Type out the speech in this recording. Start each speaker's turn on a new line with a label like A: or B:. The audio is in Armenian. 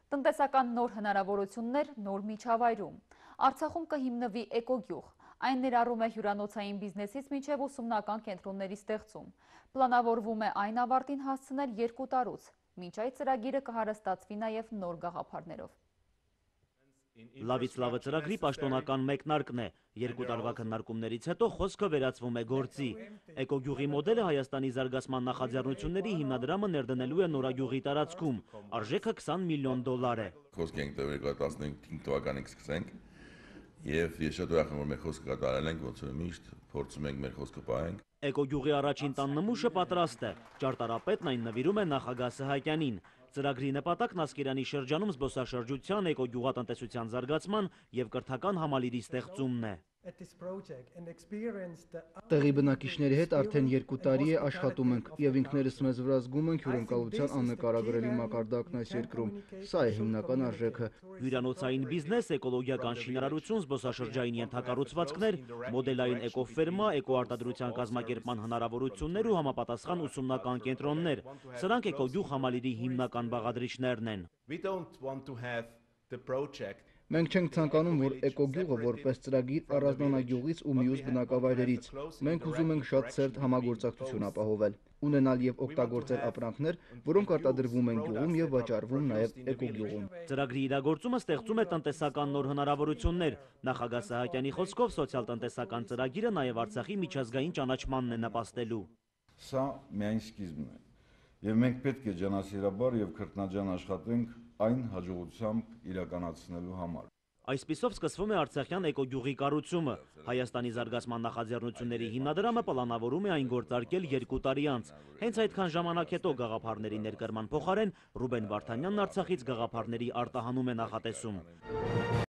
A: Տնտեսական նոր հնարավորություններ նոր միջավայրում։ Արցախում կհիմնվի էկոգյուղ։ Այն ներառում է հյուրանոցային բիզնեսից մինչև ուսումնական կենտրոնների ստեղծում։ Պլանավորվում է այն ավարտին հասցնել 2 տարուց։ Մինչ այդ ծրագիրը կհարստացվի նաև նոր գաղափարներով։
B: Լավից լավը ծրագրի պաշտոնական մեկնարկն է։ 2 տարվա քննարկումներից հետո խոսքը վերածվում է գործի։ Էկոգյուղի մոդելը Հայաստանի զարգացման նախաձեռնությունների հիմնադրամը ներդնելու է Նորագյուղի տարածքում։ Արժեքը $20 միլիոն է։
C: Խոսք ենք տվել 2015 թվականին կսկսենք եւ ես շատ ուրախ եմ, որ մեր խոսքը կատարել ենք, ոնց որ միշտ փորձում ենք մեր խոսքը պահենք։
B: Էկոգյուղի առաջին տան նմուշը պատրաստ է։ Ճարտարապետն այն նվիրում է նախագահ Սահակյանին։ Ծրագրի նպատակն Ասկերանի շրջանում զբոսաշրջության, էկոգյուղատնտեսության զարգացման եւ կրթական համալիրի ստեղծումն է։
D: Տեղի բնակիչների հետ արդեն 2 տարի է աշխատում ենք եւ ինքներս մեզ վրա զգում ենք հյուրընկալության աննկարագրելի մակարդակն այս երկրում։ Սա է հիմնական արժեքը։
B: Հյուրանոցային բիզնես, էկոլոգիական շինարարություն, զբոսաշրջային ենթակառուցվածքներ, մոդելային էկոֆերմա, էկոարտադրության կազմակերպման հնարավորություններ ու համապատասխան ուսումնական կենտրոններ։ Սրանք էկոգյուղ համալիրի հիմնական բաղադրիչներն են։
D: Մենք չենք ցանկանում, որ էկոգյուղը որպես ծրագիր առանձնանա գյուղից ու մյուս բնակավայրերից։ Մենք ուզում ենք շատ սերտ համագործակցություն ապահովել, ունենալ եւ օգտագործել ապրանքներ, որոնք արտադրվում են գյուղում եւ վաճառվում նաեւ էկոգյուղում։
B: Ծրագրի իրագործումը ստեղծում է տնտեսական նոր հնարավորություններ։ Նախագահ Սահակյանի խոսքով սոցիալ-տնտեսական ծրագիրը նաեւ Արցախի միջազգային ճանաչմանն է նպաստելու։
E: Սա միայն սկիզբն է։ Եվ մենք պետք է ջանասիրաբար եւ քրտնաջան աշխատենք այն հաջողությամբ իրականացնելու համար։
B: Այսպիսով սկսվում է Արցախյան էկոգյուղի կառուցումը։ Հայաստանի զարգացման նախաձեռնությունների հիմնադրամը պլանավորում է այն գործարկել 2 տարի անց։ Հենց այդքան ժամանակ հետո գաղափարների ներկրման փոխարեն Ռուբեն Վարդանյանն Արցախից գաղափարների արտահանում է նախատեսում։